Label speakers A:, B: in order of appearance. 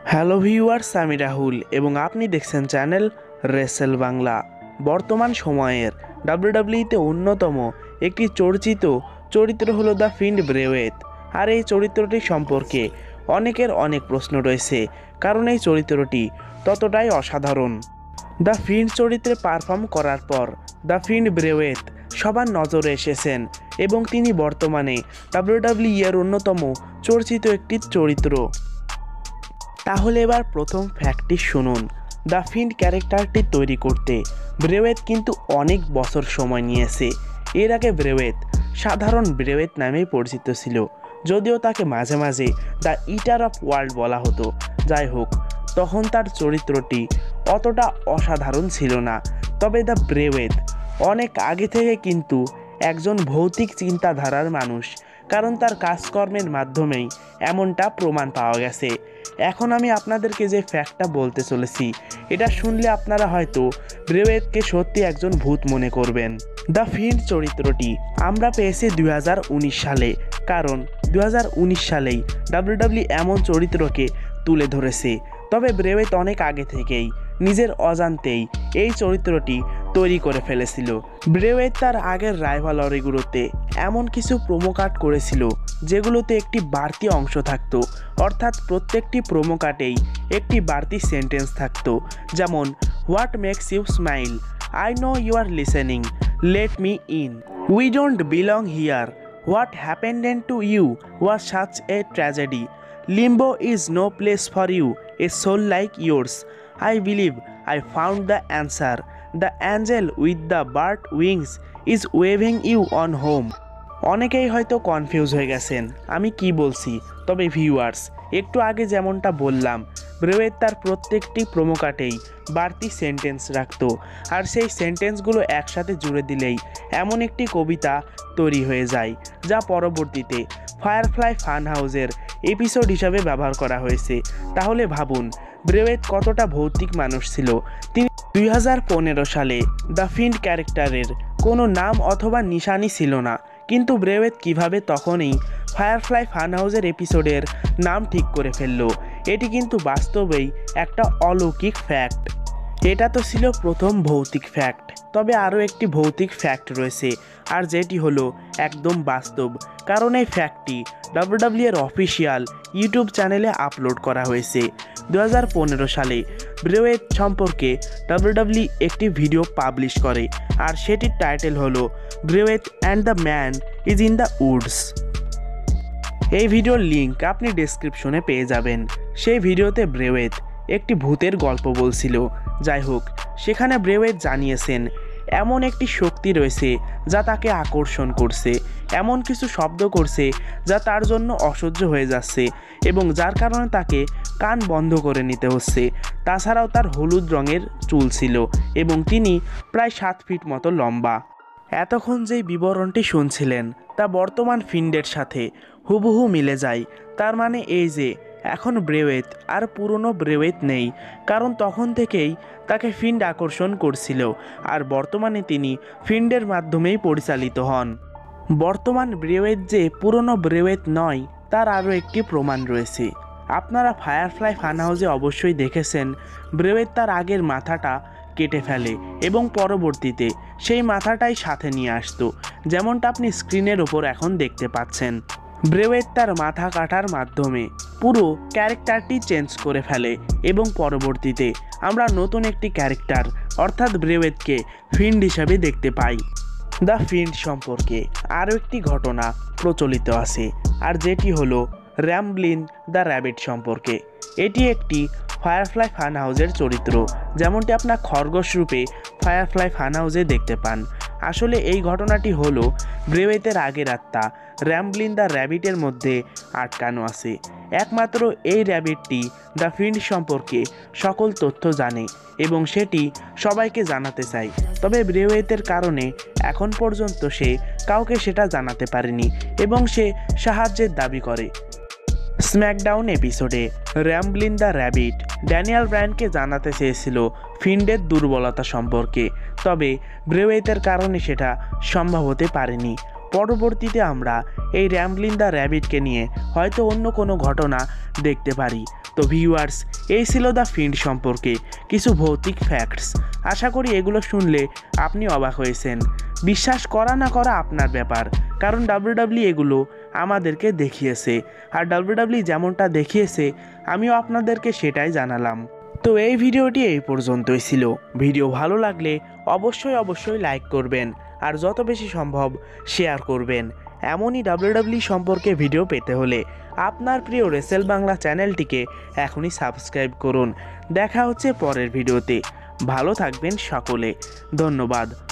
A: Hello viewers, আমি রাহুল এবং আপনি দেখছেন চ্যানেল রেসেল বাংলা। বর্তমান সময়ের ডাব্লিউডাব্লিউইতে অন্যতম একটি চর্চিত চরিত্র হলো দ্য ফিন্ড ব্রেওয়েত। আর এই চরিত্রটি সম্পর্কে অনেকের অনেক প্রশ্ন রয়েছে, কারণ এই চরিত্রটি ততটাই অসাধারণ। দ্য ফিন্ড চরিত্রে পারফর্ম করার পর দ্য ফিন্ড ব্রেওয়েত সবার নজরে এসেছেন এবং তিনি বর্তমানে ডাব্লিউডাব্লিউই এর অন্যতম চর্চিত একটি চরিত্র। তাহলে এবার প্রথম ফ্যাক্টটি শুনুন। দ্য ফিন্ড ক্যারেক্টারটি তৈরি করতে ব্রেওয়েত কিন্তু অনেক বছর সময় নিয়েছে। এর আগে ব্রেওয়েত সাধারণ ব্রেওয়েত নামেই পরিচিত ছিল, যদিও তাকে মাঝে মাঝে দ্য ইটার অফ ওয়ার্ল্ড বলা হতো। যাই হোক, তখন তার চরিত্রটি অতটা অসাধারণ ছিল না। তবে দ্য ব্রেওয়েত অনেক আগে থেকে কিন্তু একজন ভৌতিক চিন্তাধারার মানুষ, কারণ তার কাজকর্মের মাধ্যমেই এমনটা প্রমাণ পাওয়া গেছে। এখন আমি আপনাদেরকে যে ফ্যাক্টটা বলতে চলেছি, এটা শুনলে আপনারা হয়তো ব্রেওয়েতকে সত্যি একজন ভূত মনে করবেন। দ্য ফিন্ড চরিত্রটি আমরা পেয়েছি 2019 সালে, কারণ 2019 সালেই ডাব্লিউডাব্লিউ এমন চরিত্রকে তুলে ধরেছে। তবে ব্রেওয়েত অনেক আগে থেকেই নিজের অজান্তেই এই চরিত্রটি তৈরি করে ফেলেছিল। ব্রেওয়েত তার আগের রাইভালরিগুলোতে এমন কিছু প্রোমো কার্ড করেছিল যেগুলোতে একটি বাড়তি অংশ থাকতো, অর্থাৎ প্রত্যেকটি প্রোমো কার্ডেই একটি বাড়তি সেন্টেন্স থাকতো, যেমন what makes you smile, I know you are listening, let me in, we don't belong here, what happened to you was such a tragedy, limbo is no place for you, a soul like yours, I believe I found the answer. The angel with the bird wings is waving you on home. অনেকেই হয়তো confuse হয়ে গেছেন আমি কি বলছি। তবে viewers, একটু আগে যেমনটা বললাম, ব্রেওয়েত তার প্রত্যেকটি প্রোমো কার্ডেই বাড়তি সেন্টেন্স রাখতো, আর সেই সেন্টেন্সগুলো একসাথে জুড়ে দিলেই এমন একটি কবিতা তৈরি হয়ে যায়, যা পরবর্তীতে ফায়ারফ্লাই ফান হাউসের এপিসোড হিসাবে ব্যবহার করা হয়েছে। তাহলে ভাবুন ব্রেওয়েত কতটা ভৌতিক মানুষ ছিল। তিনি 2015 সালে দ্য ফিন্ড ক্যারেক্টারের কোনো নাম অথবা নিশানি ছিল না, কিন্তু ব্রেওয়েত কিভাবে তখনই ফায়ারফ্লাই ফান হাউসের এপিসোডের নাম ঠিক করে ফেলল, এটি কিন্তু বাস্তবেই একটা অলৌকিক ফ্যাক্ট। এটা তো ছিল প্রথম ভৌতিক ফ্যাক্ট, তবে আরও একটি ভৌতিক ফ্যাক্ট রয়েছে, আর যেটি হলো একদম বাস্তব, কারণ এই ফ্যাক্টটি ডাব্লিউডাব্লিউ এর অফিসিয়াল ইউটিউব চ্যানেলে আপলোড করা হয়েছে। 2015 সালে ব্রেওয়েত সম্পর্কে ডাব্লিউডাব্লিউ একটি ভিডিও পাবলিশ করে, আর সেটির টাইটেল হলো Bray Wyatt and the man is in the woods. এই ভিডিওর লিঙ্ক আপনি ডেসক্রিপশনে পেয়ে যাবেন। সেই ভিডিওতে ব্রেওয়েত একটি ভূতের গল্প বলছিল। যাই হোক, সেখানে ব্রেওয়েত জানিয়েছেন এমন একটি শক্তি রয়েছে যা তাকে আকর্ষণ করছে, এমন কিছু শব্দ করছে যা তার জন্য অসহ্য হয়ে যাচ্ছে এবং যার কারণে তাকে কান বন্ধ করে নিতে হচ্ছে। তাছাড়াও তার হলুদ রঙের চুল ছিল এবং তিনি প্রায় 7 ফিট মতো লম্বা। এতক্ষণ যেই বিবরণটি শুনছিলেন তা বর্তমান ফিন্ডের সাথে হুবহু মিলে যায়। তার মানে এই যে এখন ব্রেওয়েত আর পুরনো ব্রেওয়েত নেই, কারণ তখন থেকেই তাকে ফিন্ড আকর্ষণ করছিল, আর বর্তমানে তিনি ফিন্ডের মাধ্যমেই পরিচালিত হন। বর্তমান ব্রেওয়েত যে পুরনো ব্রেওয়েত নয় তার আরও একটি প্রমাণ রয়েছে। আপনারা ফায়ারফ্লাই ফান হাউসে অবশ্যই দেখেছেন ব্রেওয়েত তার আগের মাথাটা কেটে ফেলে এবং পরবর্তীতে সেই মাথাটাই সাথে নিয়ে আসতো, যেমনটা আপনি স্ক্রিনের ওপর এখন দেখতে পাচ্ছেন। ব্রেওয়েত তার মাথা কাটার মাধ্যমে পুরো ক্যারেক্টারটি চেঞ্জ করে ফেলে এবং পরবর্তীতে আমরা নতুন একটি ক্যারেক্টার অর্থাৎ ব্রেওয়েতকে ফিন্ড হিসাবে দেখতে পাই। দ্য ফিন্ড সম্পর্কে আরও একটি ঘটনা প্রচলিত আছে, আর যেটি হলো র্যাম্বলিন দ্য র্যাবিট সম্পর্কে। এটি একটি ফায়ারফ্লাই ফান হাউসের চরিত্র, যেমনটি আপনার খরগোশ রূপে ফায়ারফ্লাই ফান হাউসে দেখতে পান। আসলে এই ঘটনাটি হলো ব্রেওয়েতের আগের আত্মা র্যাম্বলিন দ্য র্যাবিটের মধ্যে আটকানো আছে। একমাত্র এই র্যাবিটটি দ্য ফিন্ড সম্পর্কে সকল তথ্য জানে এবং সেটি সবাইকে জানাতে চায়। তবে ব্রেওয়েতের কারণে এখন পর্যন্ত সে কাউকে সেটা জানাতে পারেনি এবং সে সাহায্যের দাবি করে। স্ম্যাকডাউন এপিসোডে র্যাম্বলিন দ্য র্যাবিট ড্যানিয়েল ব্রায়ানকে জানাতে চেয়েছিল ফিন্ডের দুর্বলতা সম্পর্কে, তবে ব্রেওয়েতের কারণে সেটা সম্ভব হতে পারেনি। পরবর্তীতে আমরা এই র্যাম্বলিন দ্য র্যাবিটকে নিয়ে হয়তো অন্য কোনো ঘটনা দেখতে পারি। তো ভিউয়ার্স, এই ছিল দ্য ফিন্ড সম্পর্কে কিছু ভৌতিক ফ্যাক্টস। আশা করি এগুলো শুনলে আপনি অবাক হয়েছেন। বিশ্বাস করা না করা আপনার ব্যাপার, কারণ ডাব্লিউডাব্লিউ এগুলো আমাদেরকে দেখিয়েছে, আর ডাব্লিউডাব্লিউ যেমনটা দেখিয়েছে আমিও আপনাদেরকে সেটাই জানালাম। তো এই ভিডিওটি এই পর্যন্তই ছিল। ভিডিও ভালো লাগলে অবশ্যই লাইক করবেন, আর যত বেশি সম্ভব শেয়ার করবেন। এমনই ডাব্লিউডাব্লিউ সম্পর্কে ভিডিও পেতে হলে আপনার প্রিয় রেসেল বাংলা চ্যানেলটিকে এখনই সাবস্ক্রাইব করুন। দেখা হচ্ছে পরের ভিডিওতে। ভালো থাকবেন সকলে। ধন্যবাদ।